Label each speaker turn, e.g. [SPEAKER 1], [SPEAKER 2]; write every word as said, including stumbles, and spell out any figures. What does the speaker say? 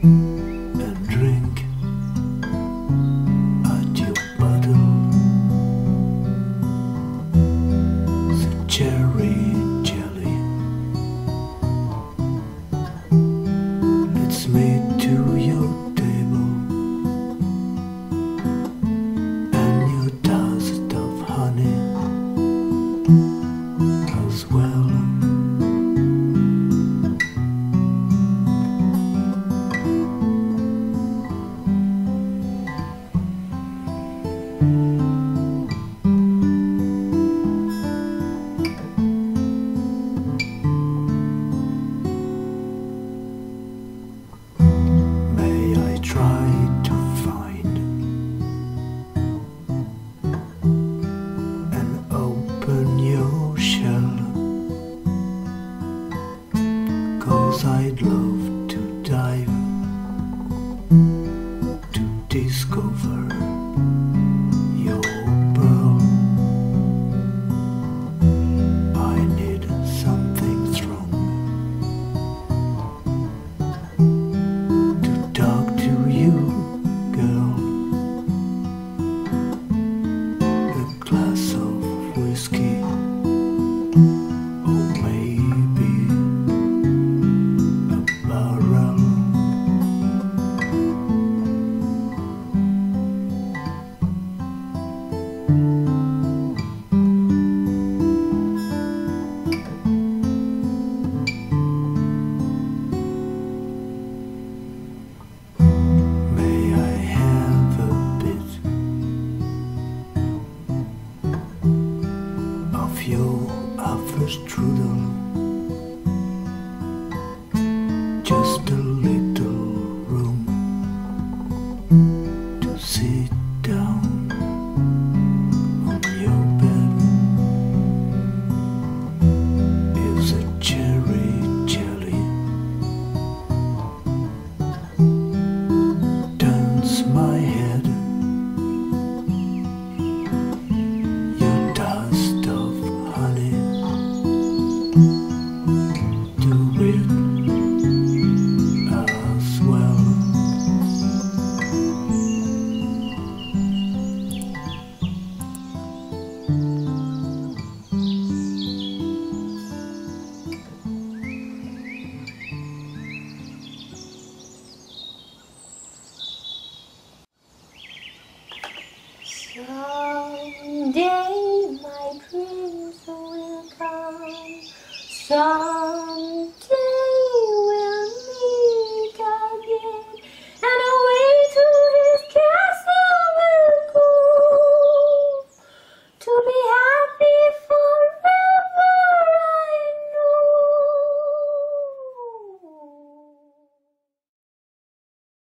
[SPEAKER 1] and drink at your bottle. The cherry jelly, it's made to your table, and your dust of honey as well. I'd love to dive to discover your pearl. I need something strong to talk to you, girl. A glass of whiskey, oh maybe your Apfelstrudel, just a little room to sit down on your bed. Is a cherry jelly, turns my head. Your dust of honey, do it as well.
[SPEAKER 2] Someday my prince will come. Some